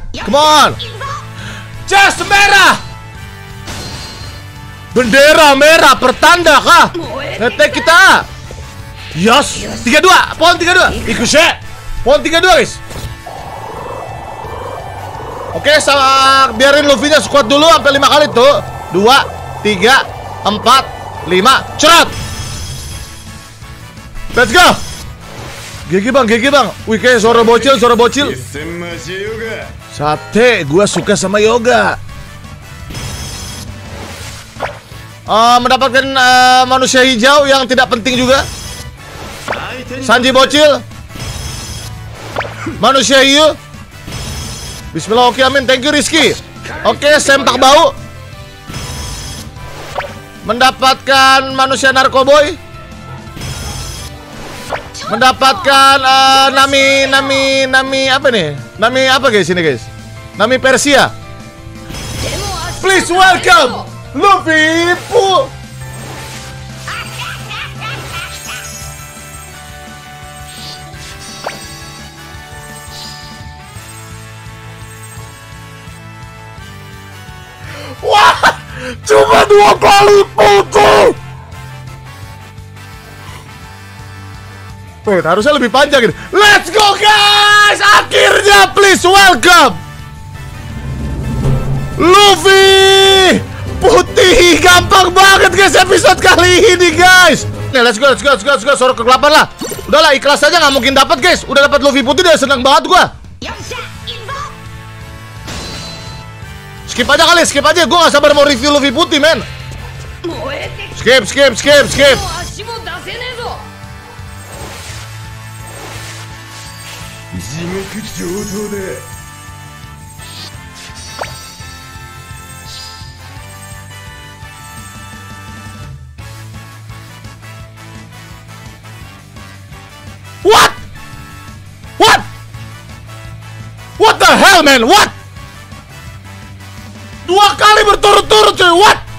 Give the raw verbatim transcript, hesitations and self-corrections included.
Come on. Chest merah. Bendera merah pertanda kah? Ngetek kita. Yes. tiga dua. Pohon tiga dua. Ikushe. Pohon tiga dua guys. Oke, sama biarin Luffy-nya squat dulu sampai lima kali tuh. Dua, tiga, empat, lima, cerot. Let's go. G G bang, G G bang. Wih kayak suara bocil, suara bocil. Sate, gua suka sama yoga. Uh, mendapatkan uh, manusia hijau yang tidak penting juga. Sanji bocil. Manusia hiu. Bismillah, oke, amin, thank you Rizky. Oke, sempak bau. Mendapatkan manusia narkoboy. Mendapatkan uh, Nami, Nami, Nami apa nih? Nami apa guys ini guys? Nami Persia. Please welcome Luffy Pu. Wah, cuma dua kali pukul. Wait, harusnya lebih panjang gitu. Let's go guys, akhirnya please welcome Luffy putih. Gampang banget guys episode kali ini guys. Nih, let's go, let's go, let's go, let's go. Sorok kegelapan lah. Udahlah, ikhlas aja, nggak mungkin dapat guys. Udah dapat Luffy putih, udah seneng banget gua. Skip aja kali, skip aja. Gue gak sabar mau review Luffy putih, men. Skip, skip, skip, skip. What? What? What the hell, man? What? Dua kali berturut-turut cuy, what?